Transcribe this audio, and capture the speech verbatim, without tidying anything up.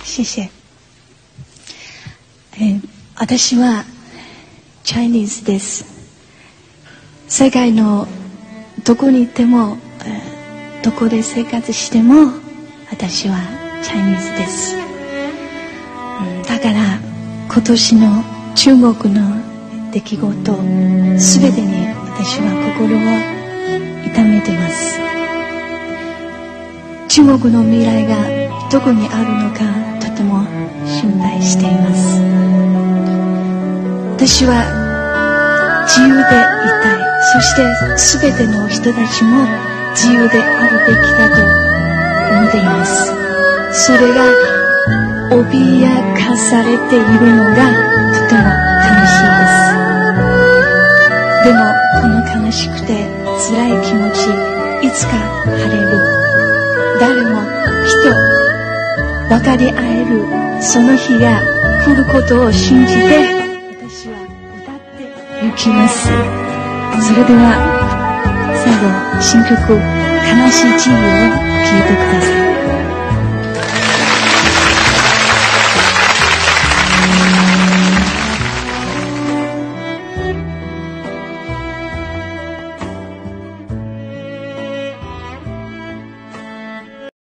謝謝。えー、私はチャイニーズです。世界のどこに行っても、えー、どこで生活しても私はチャイニーズです。うん、だから今年の中国の出来事すべてに私は心を痛めてます。中国の未来がどこにあるのかとても心配しています。私は自由でいたい。そして全ての人たちも自由であるべきだと思っています。それが脅かされているのがとても悲しいです。でもこの悲しくて辛い気持ちいつか晴れる。誰も人分かり合えるその日が来ることを信じて私は歌って行きます。それでは最後新曲「悲しい自由」を聴いてください。